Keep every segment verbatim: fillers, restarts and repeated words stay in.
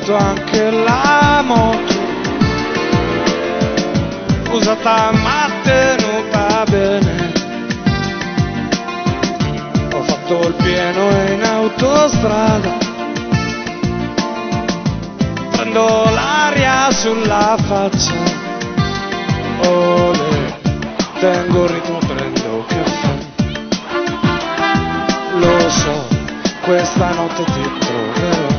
fatto anche la moto, usata ma tenuta bene. Ho fatto il pieno in autostrada, prendo l'aria sulla faccia, ole, tengo il ritmo, prendo caffè. Lo so, questa notte ti troverò.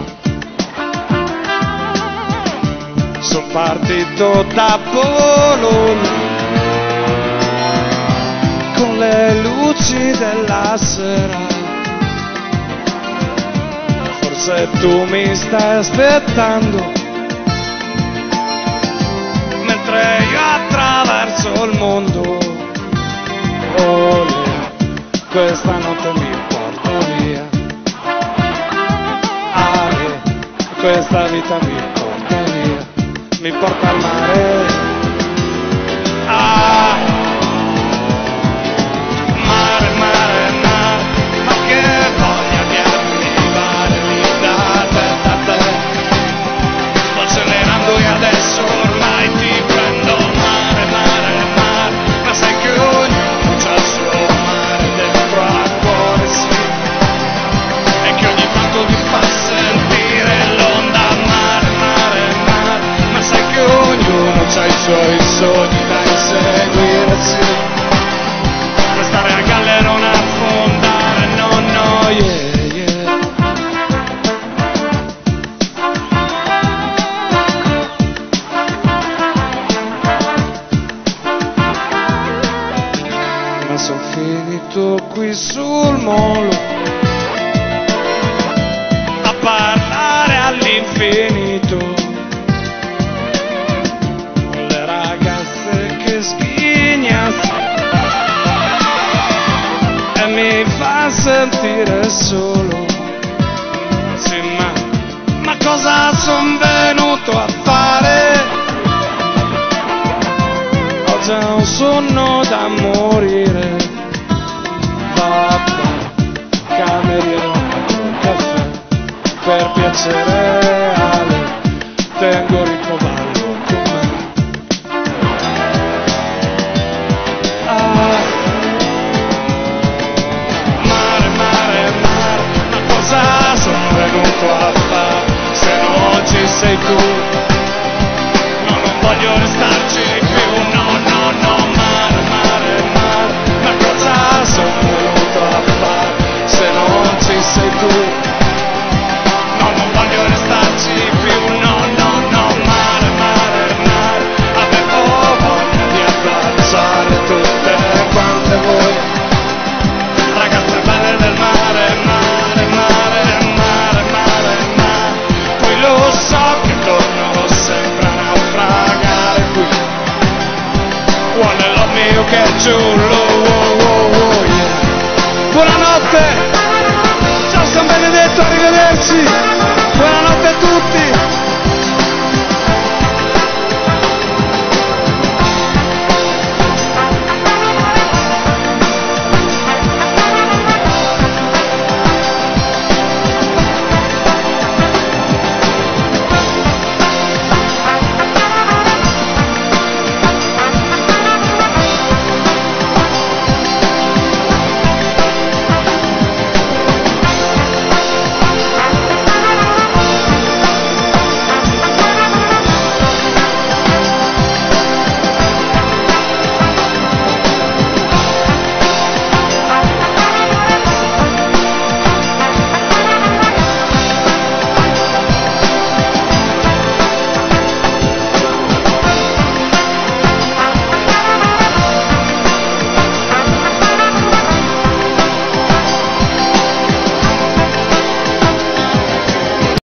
Sono partito da Bologna con le luci della sera. Forse tu mi stai aspettando mentre io attraverso il mondo. Ole, questa notte mi porta via. Ale, questa vita mi porta via. Mi porta al mare. Ah, mare, mare, mare, ma che voglia di arrivare lì da te, da te. Sto accelerando e adesso ormai ti prendo. Mare, mare, mare, ma sai che ognuno c'ha il suo mare dentro al cuore, sì. E che ogni tanto ti fa sentire l'onda. Mare, mare, mare, ma sai che ognuno c'ha i suoi sogni da inseguire, sì. Restare a galla e non affondare, no, no, yeah, yeah. Ma son finito qui sul molo a parlare all'infinito. Le ragazze che sghignazzano e mi fa sentire solo. Sì, ma, ma cosa son venuto a fare? Ho già un sonno da morire. Vabbè, cameriere, un caffè per piacere, Ale, tengo ritmo, ballo.